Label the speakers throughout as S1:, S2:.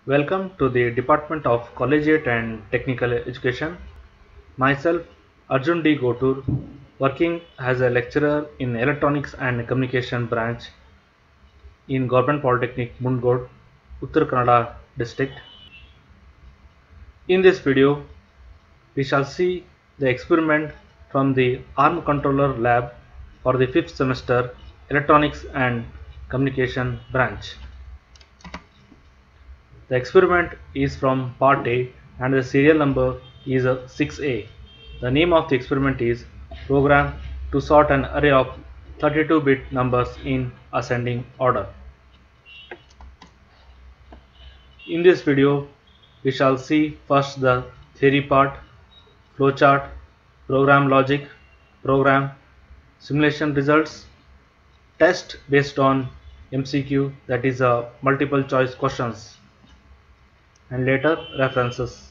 S1: Welcome to the Department of Collegiate and Technical Education. Myself, Arjun D. Gotur, working as a lecturer in Electronics and Communication branch in Government Polytechnic, Mundgod, Uttar Kannada district. In this video, we shall see the experiment from the ARM controller lab for the 5th semester Electronics and Communication branch. The experiment is from part A and the serial number is 6A. The name of the experiment is Program to sort an array of 32-bit numbers in ascending order. In this video, we shall see first the theory part, flowchart, program logic, program, simulation results, test based on MCQ, that is multiple choice questions, and later references.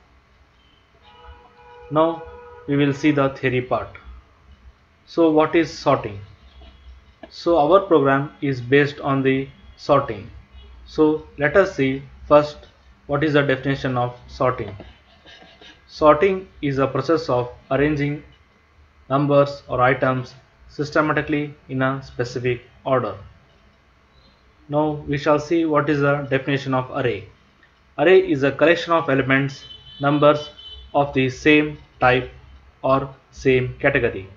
S1: Now we will see the theory part. So what is sorting? So our program is based on the sorting. So let us see first what is the definition of sorting. Sorting is a process of arranging numbers or items systematically in a specific order. Now we shall see what is the definition of array. Array is a collection of elements, numbers of the same type or same category.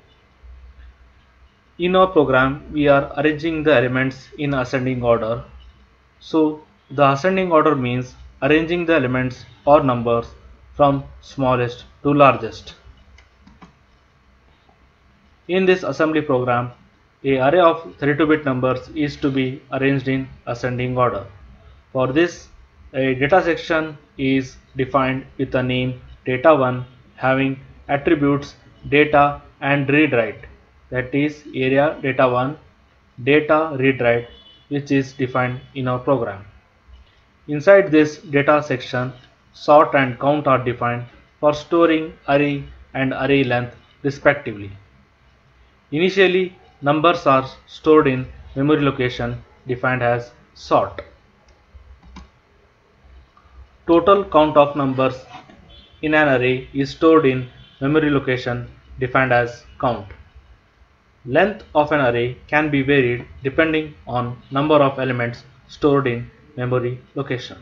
S1: In our program, we are arranging the elements in ascending order. So the ascending order means arranging the elements or numbers from smallest to largest. In this assembly program, an array of 32-bit numbers is to be arranged in ascending order. For this, a data section is defined with the name data1 having attributes data and read write, that is area data1 data read write, which is defined in our program. Inside this data section, sort and count are defined for storing array and array length respectively. Initially, numbers are stored in memory location defined as sort. Total count of numbers in an array is stored in memory location defined as count. Length of an array can be varied depending on number of elements stored in memory location.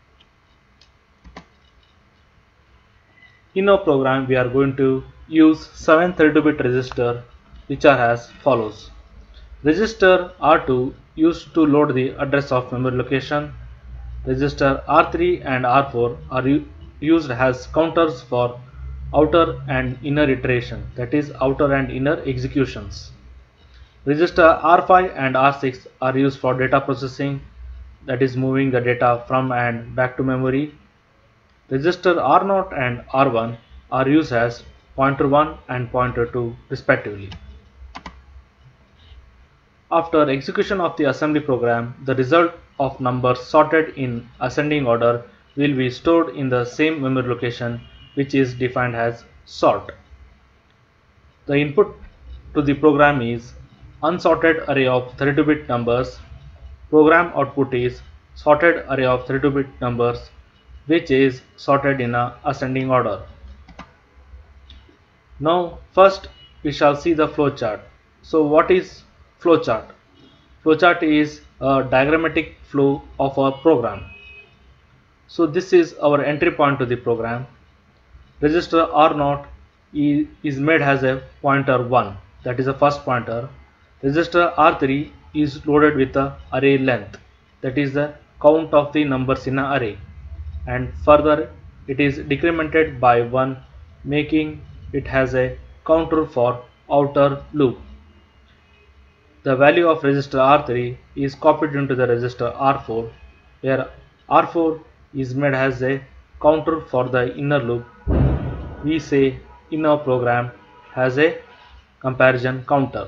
S1: In our program, we are going to use 7 32-bit registers, which are as follows. Register R2 used to load the address of memory location. Register R3 and R4 are used as counters for outer and inner iteration, that is outer and inner executions. Register R5 and R6 are used for data processing, that is moving the data from and back to memory. Register R0 and R1 are used as pointer 1 and pointer 2 respectively. After execution of the assembly program, the result of numbers sorted in ascending order will be stored in the same memory location, which is defined as sort. The input to the program is unsorted array of 32-bit numbers. Program output is sorted array of 32-bit numbers, which is sorted in a ascending order. Now first we shall see the flowchart. So what is flowchart? Flowchart is a diagrammatic flow of our program. So this is our entry point to the program. Register R0 is made as a pointer 1, that is the first pointer. Register R3 is loaded with the array length, that is the count of the numbers in an array, and further it is decremented by 1, making it has a counter for outer loop. The value of register R3 is copied into the register R4, where R4 is made as a counter for the inner loop. We say in our program has a comparison counter.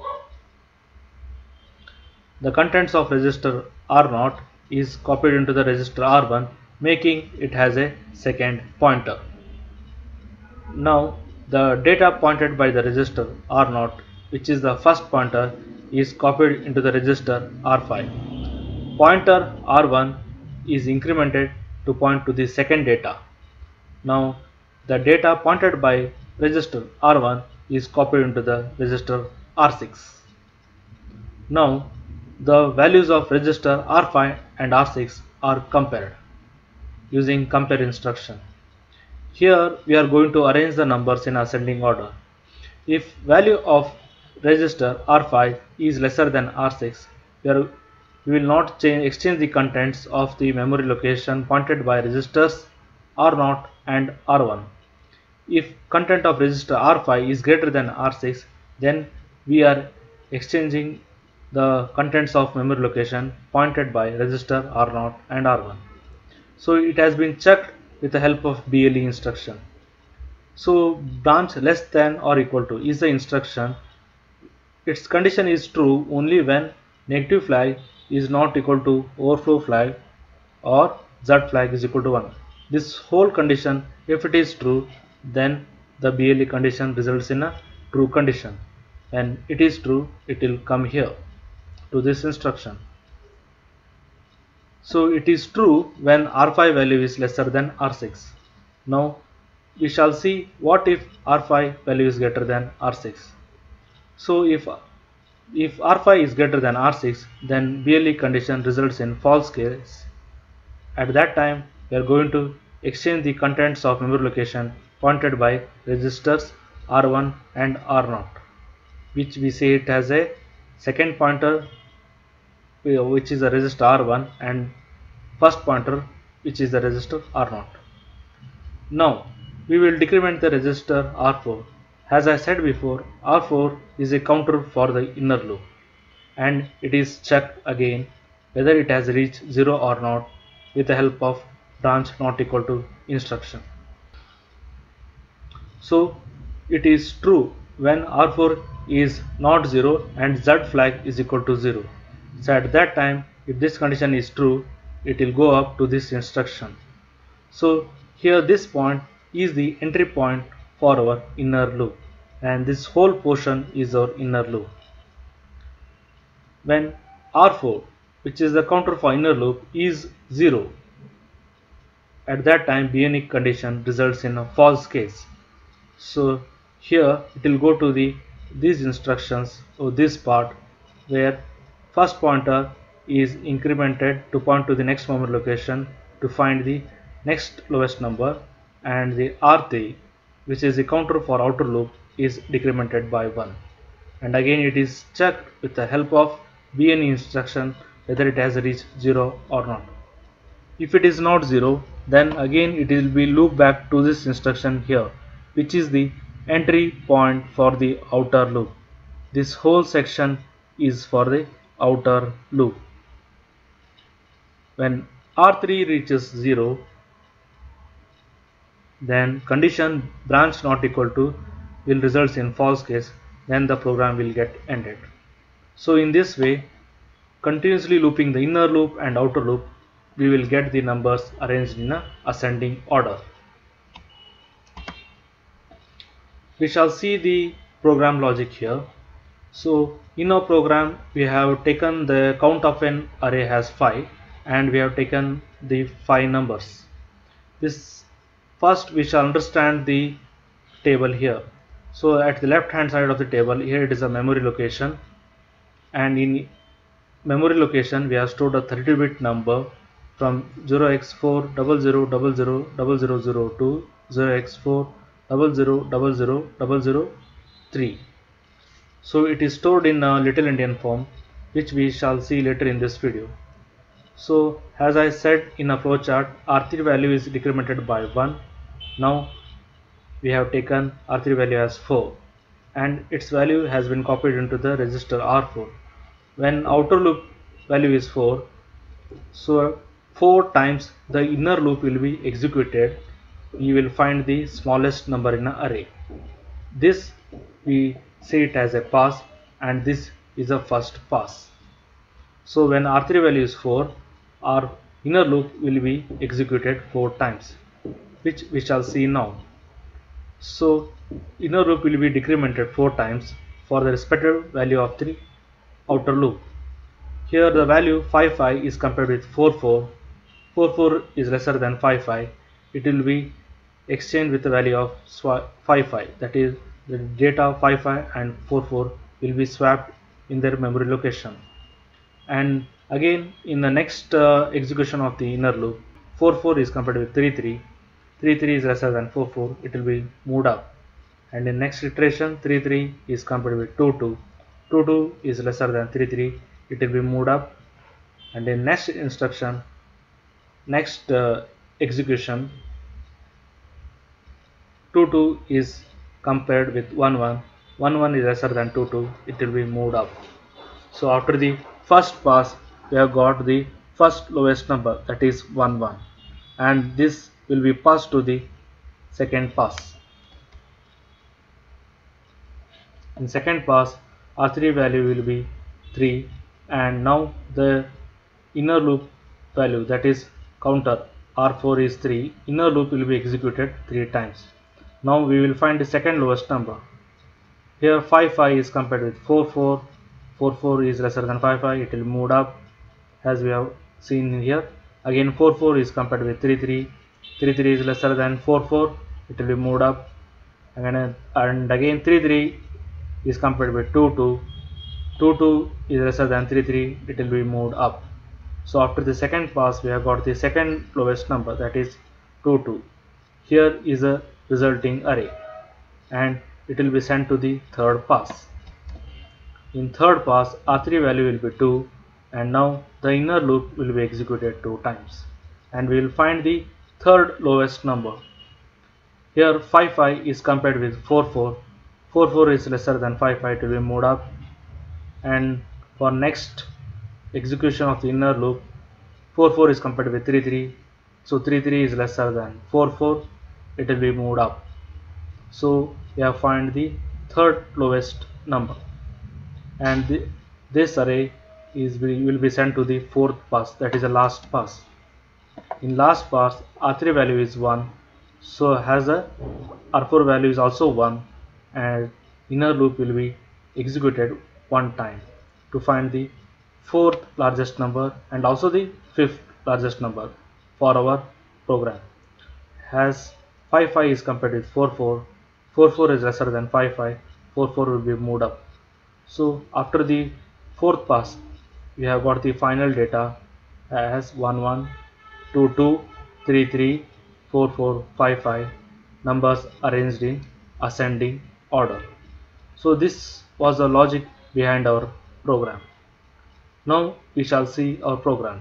S1: The contents of register R0 is copied into the register R1, making it has a second pointer. Now the data pointed by the register R0, which is the first pointer, is copied into the register R5. Pointer R1 is incremented to point to the second data. Now the data pointed by register R1 is copied into the register R6. Now the values of register R5 and R6 are compared using compare instruction. Here we are going to arrange the numbers in ascending order. If value of register R5 is lesser than R6, we will not exchange the contents of the memory location pointed by registers R0 and R1. If content of register R5 is greater than R6, then we are exchanging the contents of memory location pointed by register R0 and R1. So it has been checked with the help of BLE instruction. So branch less than or equal to is the instruction. Its condition is true only when negative flag is not equal to overflow flag or Z flag is equal to 1. This whole condition, if it is true, then the BLE condition results in a true condition. When it is true, it will come here to this instruction. So it is true when R5 value is lesser than R6. Now we shall see what if R5 value is greater than R6. So if R5 is greater than R6, then BLE condition results in false case. At that time we are going to exchange the contents of memory location pointed by registers R1 and R0, which we say it has a second pointer which is the register R1 and first pointer which is the register R0. Now we will decrement the register R4. As I said before, R4 is a counter for the inner loop and it is checked again whether it has reached 0 or not with the help of branch not equal to instruction. So it is true when R4 is not 0 and Z flag is equal to 0. So at that time, if this condition is true, it will go up to this instruction. So here this point is the entry point for our inner loop and this whole portion is our inner loop. When R4, which is the counter for inner loop, is 0, at that time BNE condition results in a false case. So here it will go to these instructions or this part where first pointer is incremented to point to the next memory location to find the next lowest number, and the R3, which is the counter for outer loop, is decremented by 1, and again it is checked with the help of BNE instruction whether it has reached 0 or not. If it is not 0, then again it will be looped back to this instruction here, which is the entry point for the outer loop. This whole section is for the outer loop. When R3 reaches 0, then condition branch not equal to will result in false case, then the program will get ended. So in this way, continuously looping the inner loop and outer loop, we will get the numbers arranged in a ascending order. We shall see the program logic here. So in our program we have taken the count of an array as 5 and we have taken the 5 numbers. This first we shall understand the table here. So at the left hand side of the table, here it is a memory location, and in memory location we have stored a 32-bit number from 0x4000000 to 0x4000003. So it is stored in a little endian form, which we shall see later in this video. So as I said in a flowchart, R3 value is decremented by 1. Now we have taken R3 value as 4 and its value has been copied into the register R4. When outer loop value is 4, so 4 times the inner loop will be executed. You will find the smallest number in an array. This we say it as a pass, and this is a first pass. So when R3 value is 4, our inner loop will be executed 4 times, which we shall see now. So inner loop will be decremented 4 times for the respective value of the outer loop. Here the value 5 5 is compared with 4 4, 44 is lesser than 55, it will be exchanged with the value of 55. That is, the data 55 and 44 will be swapped in their memory location. And again, in the next execution of the inner loop, 44 is compared with 33. 33 is lesser than 44, it will be moved up. And in next iteration, 33 is compared with 22. 22 is lesser than 33, it will be moved up. And in next instruction, next execution, 22 is compared with 11. 11 is lesser than 22, it will be moved up. So after the first pass, we have got the first lowest number, that is 11, and this will be passed to the second pass. In second pass, R3 value will be 3, and now the inner loop value, that is counter R4 is 3, inner loop will be executed 3 times. Now we will find the second lowest number. Here 55 is compared with 44. 44 is lesser than 55, it will move up as we have seen here. Again 44 is compared with 33. 33 is lesser than 44, it will be moved up. And again 33 is compared with 22. 22 is lesser than 33, it will be moved up. So after the second pass, we have got the second lowest number, that is 22. Here is a resulting array, and it will be sent to the third pass. In third pass, R3 value will be 2, and now the inner loop will be executed 2 times, and we will find the third lowest number. Here 55 is compared with 44. 44 is lesser than 55, it will be moved up. And for next execution of the inner loop, 44 is compared with 33, so 33 is lesser than 44, it will be moved up. So we have found the third lowest number, and this array will be sent to the fourth pass, that is the last pass. In last pass, R3 value is 1, so has a R4 value is also 1, and inner loop will be executed one time to find the fourth largest number and also the fifth largest number for our program. As 55 is compared with 44, 44 is lesser than 55, 44 will be moved up. So after the fourth pass, we have got the final data as 11, 22, 33, 44, 55, numbers arranged in ascending order. So this was the logic behind our program. Now we shall see our program.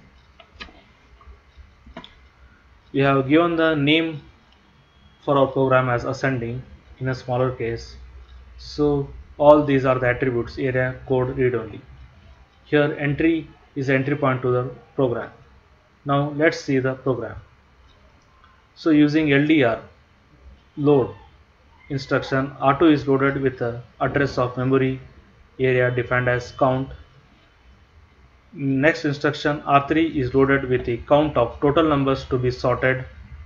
S1: We have given the name for our program as ascending in a smaller case. So all these are the attributes: area, code, read only. Here entry is entry point to the program. Now let's see the program. So using LDR load instruction, R2 is loaded with the address of memory area defined as count. Next instruction, R3 is loaded with the count of total numbers to be sorted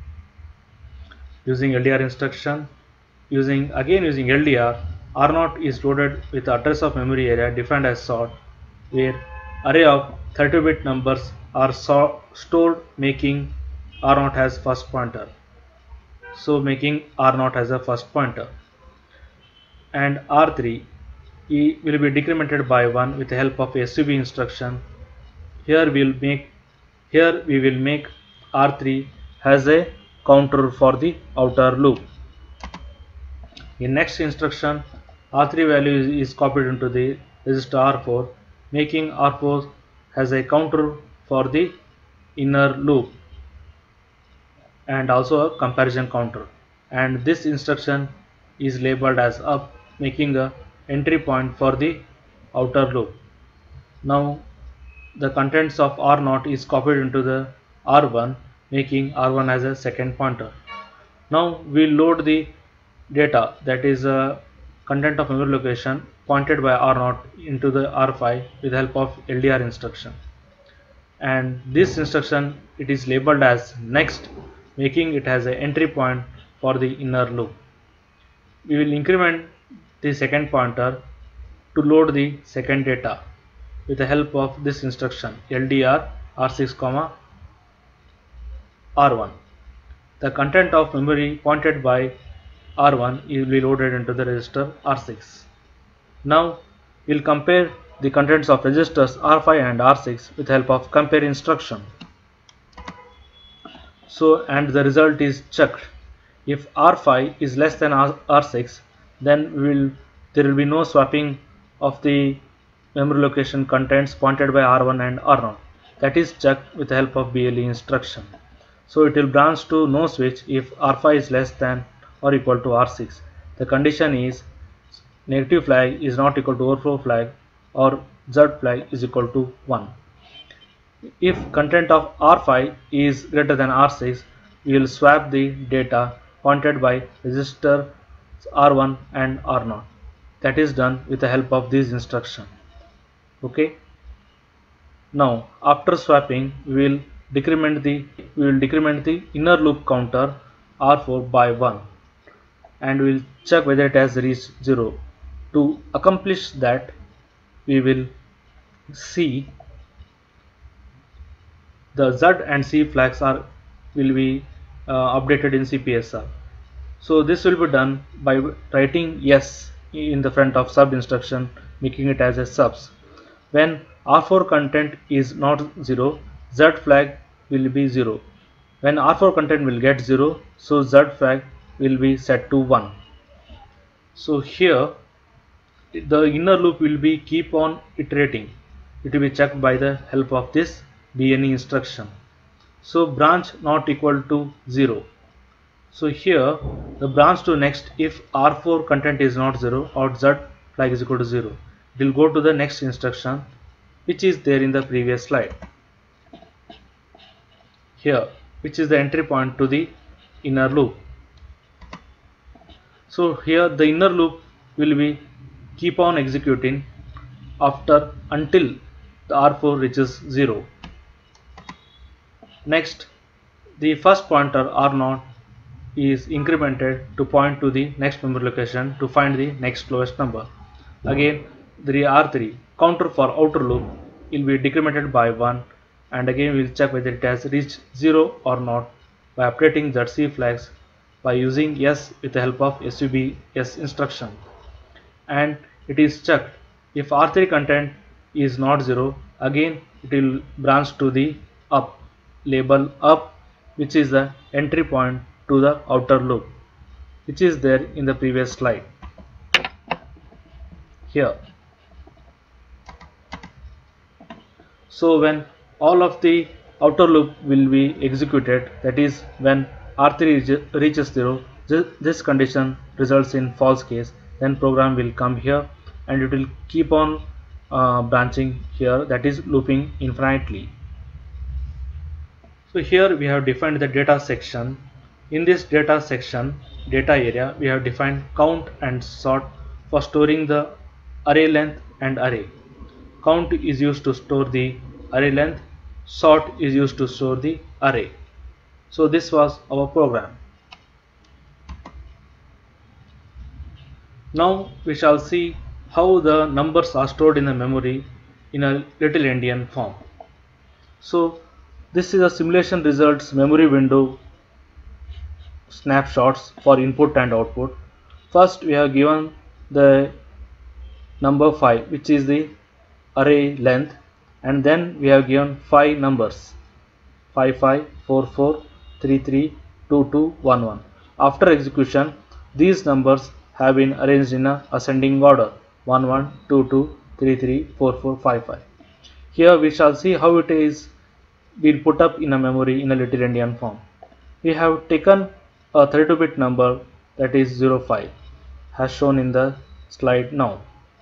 S1: using LDR instruction. Using LDR, R0 is loaded with the address of memory area defined as sort, where array of 32-bit numbers are stored, making R0 as first pointer. So making R0 as a first pointer. And R3 will be decremented by 1 with the help of SUB instruction. Here we will make R3 as a counter for the outer loop. In next instruction, R3 value is copied into the register R4, making R4 as a counter for the inner loop and also a comparison counter. And this instruction is labeled as up, making a entry point for the outer loop. Now the contents of R0 is copied into the R1, making R1 as a second pointer. Now we load the data, that is content of memory location pointed by R0 into the R5 with the help of LDR instruction. And this instruction, it is labeled as next, making it as an entry point for the inner loop. We will increment the second pointer to load the second data with the help of this instruction LDR R6, R1. The content of memory pointed by R1 will be loaded into the register R6. Now we'll compare the contents of registers R5 and R6 with the help of compare instruction. So, and the result is checked. If R5 is less than R6, then there will be no swapping of the memory location contents pointed by R1 and R0. That is checked with the help of BLE instruction. So it will branch to no switch if R5 is less than or equal to R6. The condition is negative flag is not equal to overflow flag or Z flag is equal to 1. If content of R5 is greater than R6, we will swap the data pointed by register R1 and R0. That is done with the help of this instruction. Okay. Now after swapping, we will decrement the inner loop counter R4 by 1 and we will check whether it has reached 0. To accomplish that, we will see the Z and C flags will be updated in CPSR. So this will be done by writing yes in the front of sub instruction, making it as a subs. When R4 content is not 0, Z flag will be 0. When R4 content will get 0, so Z flag will be set to 1. So here the inner loop will be keep on iterating. It will be checked by the help of this BNE instruction. So branch not equal to 0. So here the branch to next if R4 content is not 0 or Z flag is equal to 0. It will go to the next instruction which is there in the previous slide. Here which is the entry point to the inner loop. So here the inner loop will be keep on executing until the R4 reaches 0. Next, the first pointer R0 is incremented to point to the next memory location to find the next lowest number. Again, the R3 counter for outer loop will be decremented by 1 and again we will check whether it has reached 0 or not by updating ZC flags by using yes with the help of SUBS instruction. And it is checked if R3 content is not 0, again it will branch to the up, label up, which is the entry point to the outer loop, which is there in the previous slide. Here, so when all of the outer loop will be executed, that is when R3 reaches 0, this condition results in false case, then program will come here and it will keep on branching here, that is looping infinitely. So here we have defined the data section. In this data section, data area, we have defined count and sort for storing the array length and array. Count is used to store the array length, sort is used to store the array. So this was our program. Now we shall see how the numbers are stored in the memory in a little endian form. So this is a simulation results memory window snapshots for input and output. First we have given the number 5 which is the array length, and then we have given 5 numbers 55, 44, 33, 22, 11. After execution, these numbers have been arranged in a ascending order 11, 22, 33, 44, 55. Here we shall see how it is been put up in a memory in a little endian form. We have taken a 32-bit number that is 05 as shown in the slide now.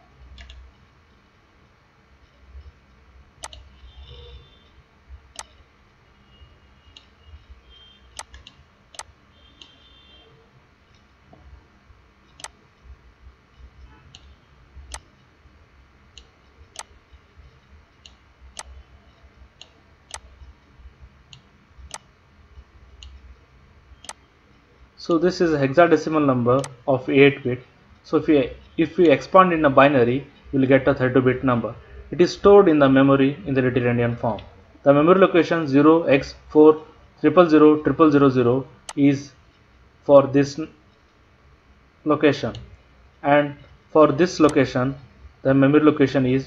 S1: So this is a hexadecimal number of 8-bit. So if we expand in a binary, you will get a 32-bit number. It is stored in the memory in the little endian form. The memory location 0x4 0000000 is for this location, and for this location the memory location is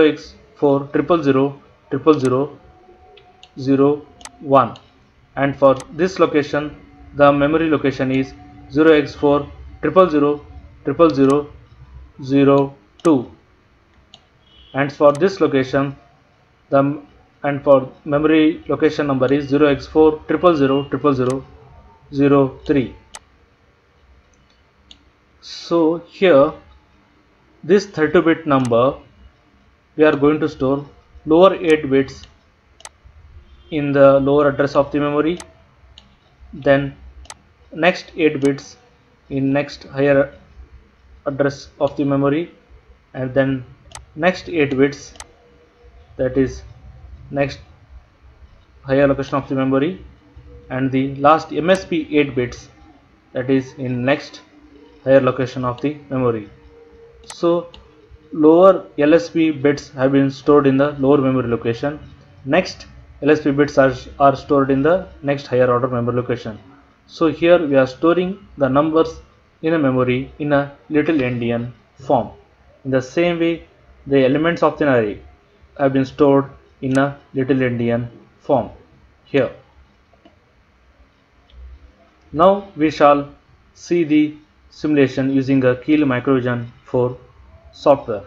S1: 0x4 0000001, and for this location the memory location is 0x4 0000002, and for this location the and for memory location number is 0x4 0000003. So here this 32-bit number we are going to store lower 8 bits in the lower address of the memory, then next 8 bits in next higher address of the memory, and then next 8 bits, that is next higher location of the memory, and the last MSB 8 bits, that is in next higher location of the memory. So lower LSB bits have been stored in the lower memory location. Next LSB bits are stored in the next higher order memory location. So here we are storing the numbers in a memory in a little endian form. In the same way, the elements of the array have been stored in a little endian form here. Now we shall see the simulation using a Keil Microvision 4 software.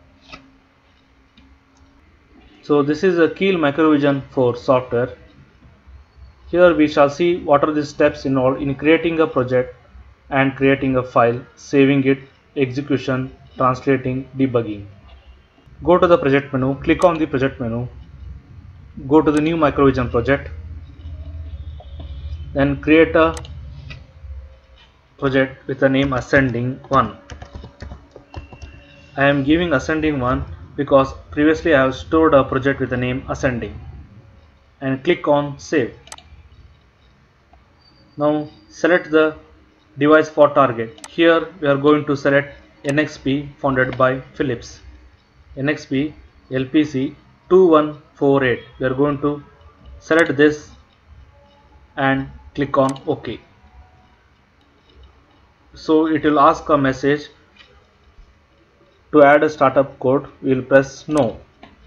S1: So this is a Keil Microvision 4 software. Here we shall see what are the steps involved in creating a project and creating a file, saving it, execution, translating, debugging. Go to the project menu, click on the project menu, go to the new Microvision project, then create a project with the name ascending 1. I am giving ascending 1 because previously I have stored a project with the name ascending, and click on save. Now select the device for target. Here we are going to select NXP founded by Philips, NXP LPC 2148. We are going to select this and click on OK. So it will ask a message to add a startup code. We will press no.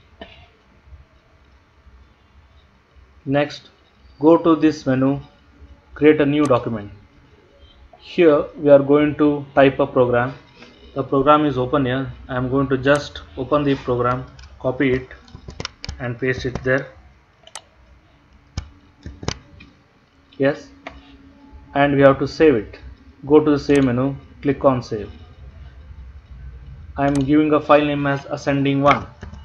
S1: Next, go to this menu, create a new document. Here we are going to type a program. The program is open here. I am going to just open the program, copy it and paste it there. Yes, and we have to save it. Go to the save menu, click on save. I am giving a file name as ascending1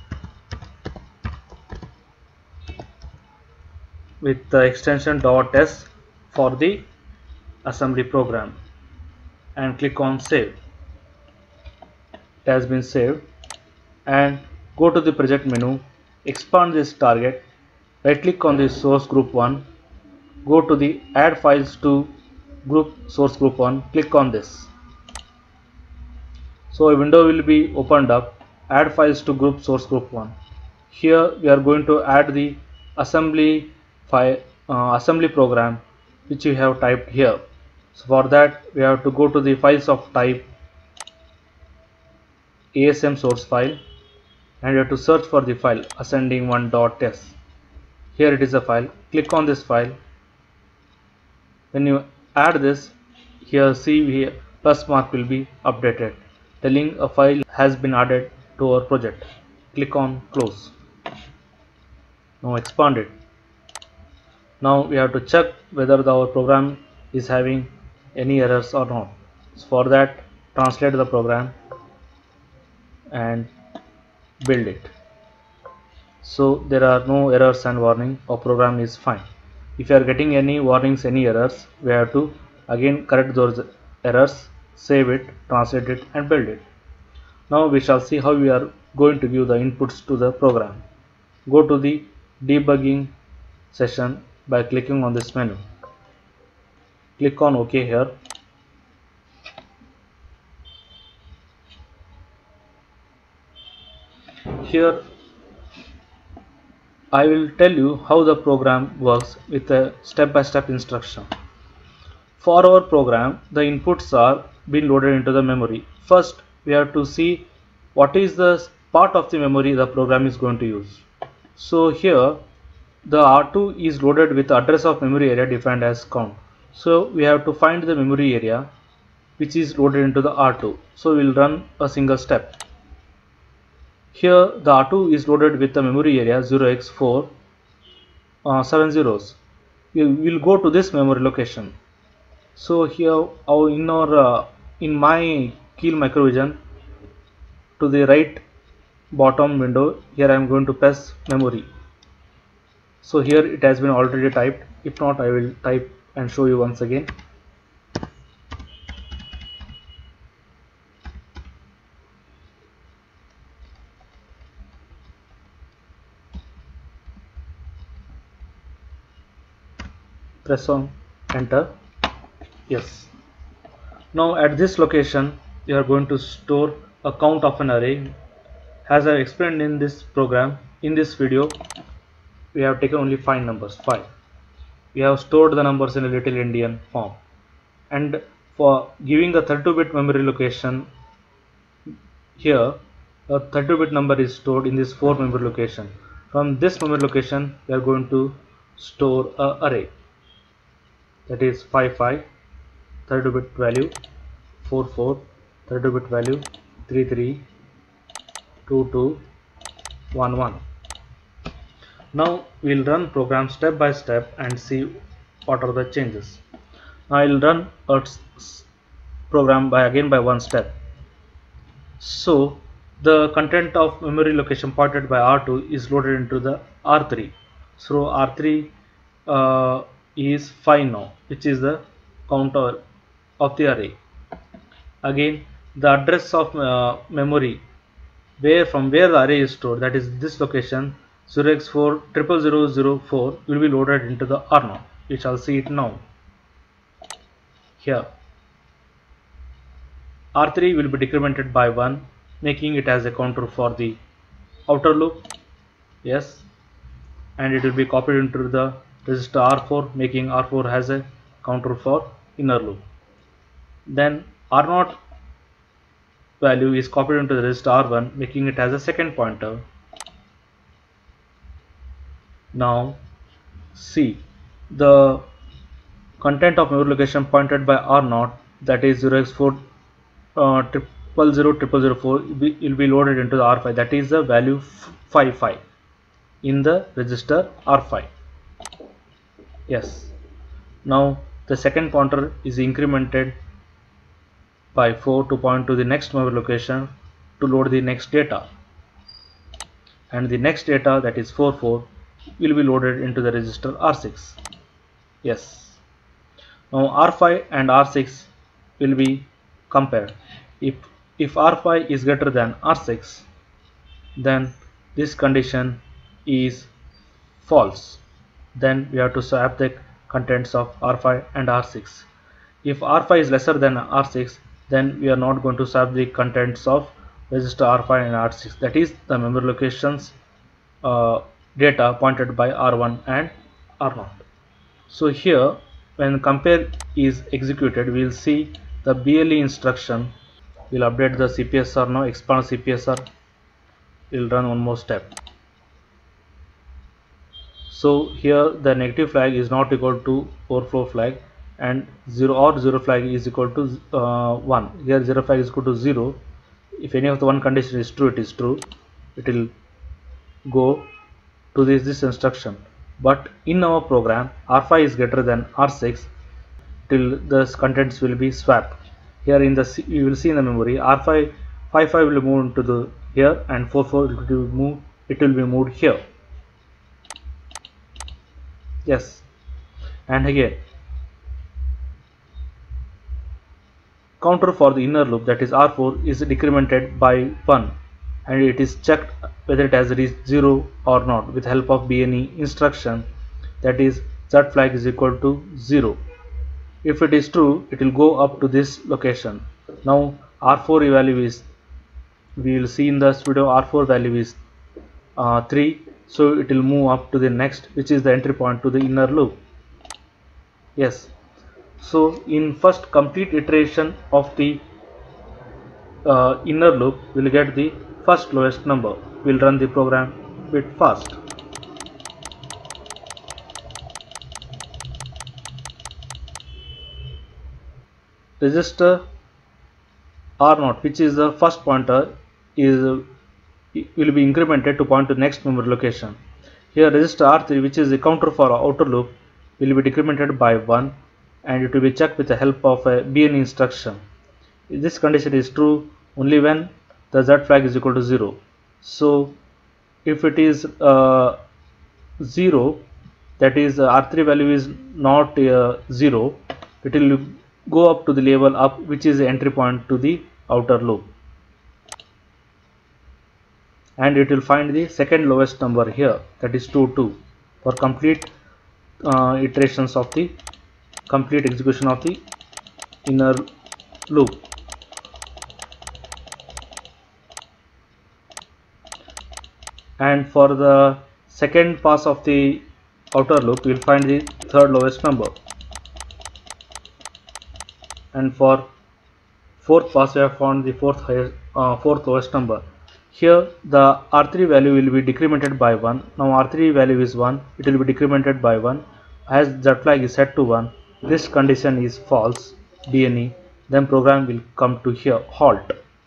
S1: with the extension .s for the assembly program, and click on save. It has been saved, and go to the project menu, expand this target, right click on the source group 1, go to the add files to group source group 1, click on this. So a window will be opened up, add files to group source group 1. Here we are going to add the assembly file, assembly program which we have typed here. So for that we have to go to the files of type ASM source file, and you have to search for the file ascending1.s. Here it is a file. Click on this file. When you add this, here see here plus mark will be updated telling a file has been added to our project. Click on close. Now expand it. Now we have to check whether our program is having any errors or not. So for that, translate the program and build it. So there are no errors and warning. Our program is fine. If you are getting any warnings, any errors, we have to again correct those errors, save it, translate it and build it. Now we shall see how we are going to give the inputs to the program. Go to the debugging session by clicking on this menu. Click on OK here. Here I will tell you how the program works with a step-by-step instruction. For our program, the inputs are being loaded into the memory. First, we have to see what is the part of the memory the program is going to use. So here, the R2 is loaded with the address of memory area defined as count. So we have to find the memory area which is loaded into the R2. So we will run a single step. Here the R2 is loaded with the memory area 0x4 7 zeros. We will go to this memory location. So here in my Keil Microvision, to the right bottom window, here I am going to press memory. So here it has been already typed. If not, I will type and show you once again. Press on enter. Yes. Now at this location you are going to store a count of an array. As I explained in this program, in this video, we have taken only 5 numbers, 5. We have stored the numbers in a little endian form, and for giving the 32-bit memory location, here a 32-bit number is stored in this 4 memory location. From this memory location we are going to store a array, that is 55 32-bit value, 44 32-bit value, 33 22 11. Now we will run program step by step and see what are the changes. I will run a program by one step. So the content of memory location pointed by R2 is loaded into the R3. So R3 is 5 now, which is the counter of the array. Again, the address of memory from where the array is stored, that is this location 0x4 00004, will be loaded into the R0. We shall see it now. Here R3 will be decremented by 1, making it as a counter for the outer loop. Yes, and it will be copied into the register R4, making R4 has a counter for inner loop. Then R0 value is copied into the register R1, making it as a second pointer. Now see the content of memory location pointed by R0, that is 0x4 00004, will be loaded into the R5, that is the value 55 in the register R5. Yes. Now the second pointer is incremented by 4 to point to the next memory location to load the next data, and the next data, that is 44, will be loaded into the register R6. Yes. Now R5 and R6 will be compared. If R5 is greater than R6, then this condition is false. Then we have to swap the contents of R5 and R6. If R5 is lesser than R6, then we are not going to swap the contents of register R5 and R6, that is the memory locations data pointed by R1 and R0. So here when compare is executed, we will see the BLE instruction. We will update the CPSR now, expand CPSR. We will run one more step. So here the negative flag is not equal to overflow flag, and 0 flag is equal to 1. Here 0 flag is equal to 0. If any of the one condition is true, it is true. It will go to this instruction. But in our program, R5 is greater than R6 till the contents will be swapped. Here in the you will see in the memory R5 55 will move into the here, and 44 it will be moved here. Yes, and again counter for the inner loop, that is R4, is decremented by 1, and it is checked whether it has reached 0 or not with help of BNE instruction, that is Z flag is equal to 0. If it is true, it will go up to this location. Now R4 value is, we will see in this video, R4 value is 3. so it will move up to the next, which is the entry point to the inner loop. Yes, so in first complete iteration of the inner loop, we'll get the first lowest number. We'll run the program bit fast. Register R0, which is the first pointer, is will be incremented to point to next memory location. Here register R3, which is the counter for outer loop, will be decremented by 1 and it will be checked with the help of a BNE instruction. This condition is true only when the Z flag is equal to 0. So if it is 0, that is R3 value is not 0, it will go up to the level up, which is the entry point to the outer loop, and it will find the second lowest number here, that is 2 for complete iterations of the complete execution of the inner loop. And for the second pass of the outer loop, we will find the third lowest number, and for fourth pass we have found the fourth lowest number. Here the R3 value will be decremented by 1. Now R3 value is 1, it will be decremented by 1. As Z flag is set to 1, this condition is false, BNE, then program will come to here, halt.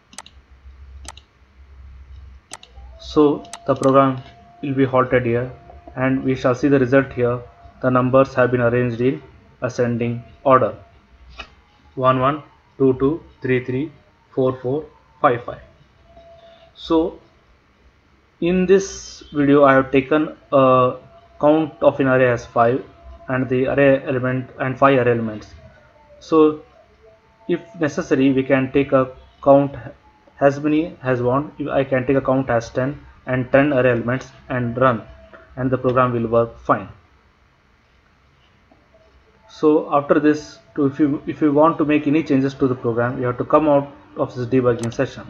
S1: So the program will be halted here, and we shall see the result here. The numbers have been arranged in ascending order: 1 1, 2 2, 3 3, 4 4, 5 5. So in this video I have taken a count of an array as 5 and the array element and 5 array elements. So if necessary we can take a count as many as want. I can take a count as 10 and 10 array elements and run, and the program will work fine. So after this, if you want to make any changes to the program, you have to come out of this debugging session.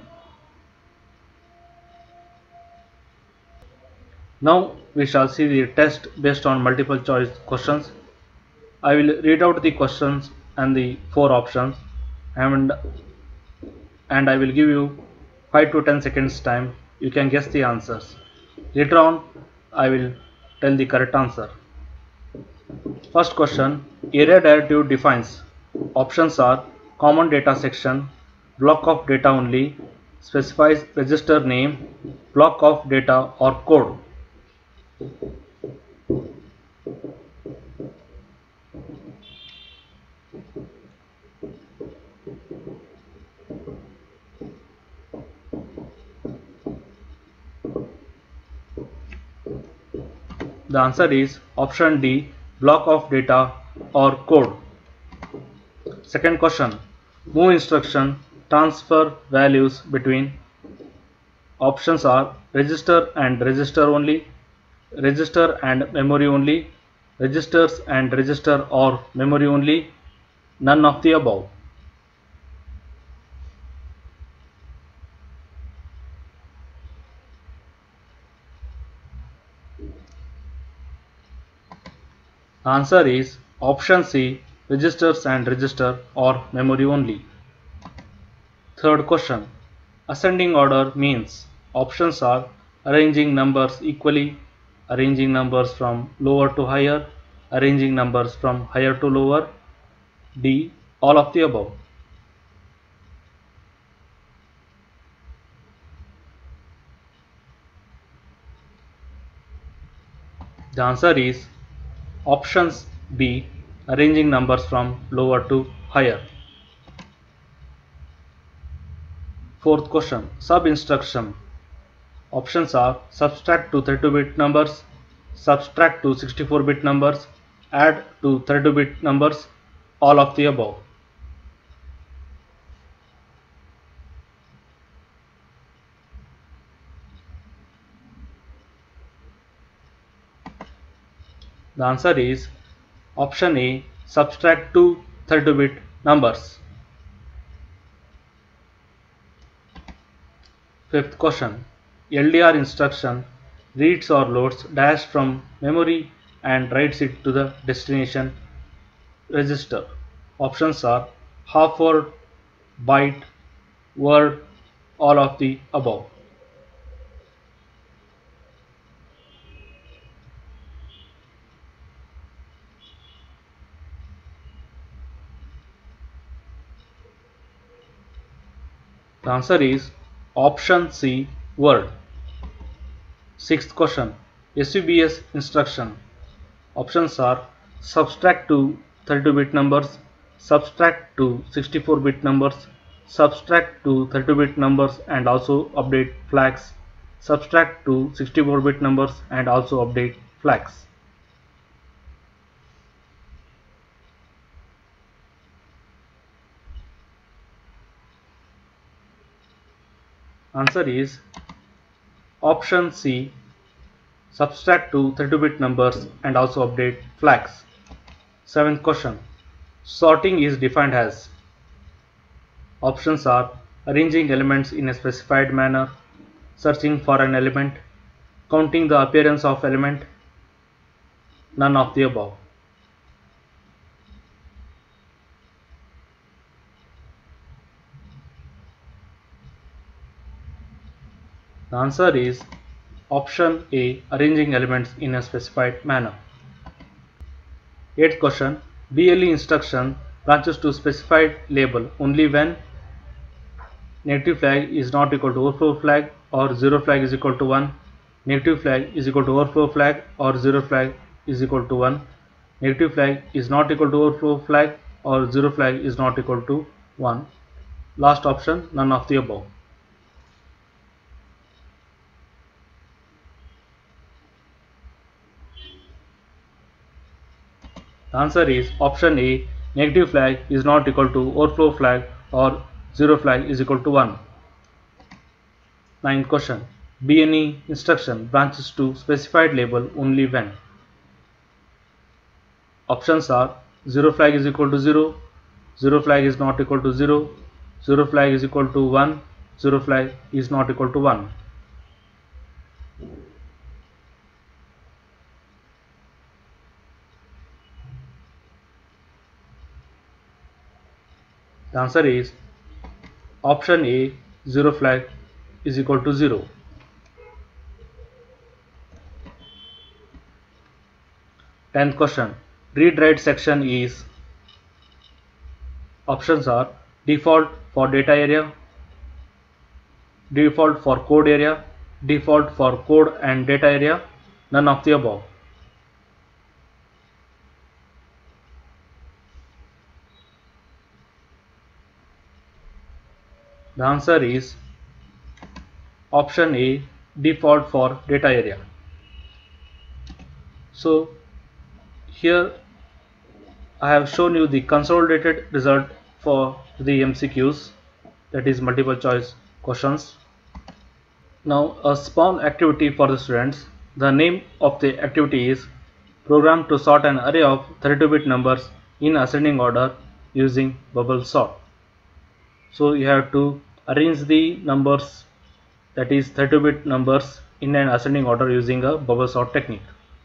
S1: Now we shall see the test based on multiple choice questions. I will read out the questions and the 4 options, and I will give you 5 to 10 seconds time. You can guess the answers. Later on I will tell the correct answer. First question: area directive defines. Options are common data section, block of data only, specifies register name, block of data, or code. The answer is option D, block of data or code. Second question: move instruction transfer values between. Options are register and register only, register and memory only, registers and register or memory only, none of the above. The answer is option C, registers and register or memory only. Third question: ascending order means. Options are arranging numbers equally, arranging numbers from lower to higher, arranging numbers from higher to lower, D, all of the above. The answer is options B, arranging numbers from lower to higher. Fourth question: sub instruction. Options are subtract to 32-bit numbers, subtract to 64-bit numbers, add to 32-bit numbers, all of the above. The answer is option A, subtract to 32-bit numbers. Fifth question: LDR instruction reads or loads dash from memory and writes it to the destination register. Options are half word, byte, word, all of the above. The answer is option C, word. Sixth question, SUBS instruction. Options are subtract to 32-bit numbers, subtract to 64-bit numbers, subtract to 32-bit numbers and also update flags, subtract to 64-bit numbers and also update flags. Answer is option C, subtract to 32-bit numbers and also update flags. Seventh question, sorting is defined as. Options are arranging elements in a specified manner, searching for an element, counting the appearance of element, none of the above. The answer is option A, arranging elements in a specified manner. Eighth question, BLE instruction branches to specified label only when negative flag is not equal to overflow flag or zero flag is equal to 1, negative flag is equal to overflow flag or zero flag is equal to 1, negative flag is not equal to overflow flag or zero flag is not equal to 1. Last option, none of the above. The answer is option A, negative flag is not equal to overflow flag or zero flag is equal to 1. Ninth question, BNE instruction branches to specified label only when. Options are zero flag is equal to 0, zero flag is not equal to 0, zero flag is equal to 1, zero flag is not equal to 1. The answer is option A, zero flag is equal to 0. 10th question, read write section is. Options are default for data area, default for code area, default for code and data area, none of the above. The answer is option A, default for data area. So here I have shown you the consolidated result for the MCQs, that is multiple choice questions. Now a small activity for the students. The name of the activity is program to sort an array of 32-bit numbers in ascending order using bubble sort. So you have to arrange the numbers, that is 32-bit numbers, in an ascending order using a bubble sort technique.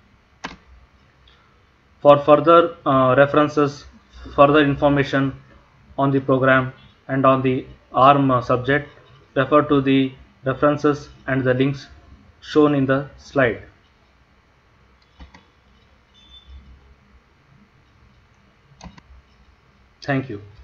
S1: For further references, further information on the program and on the ARM subject, refer to the references and the links shown in the slide. Thank you.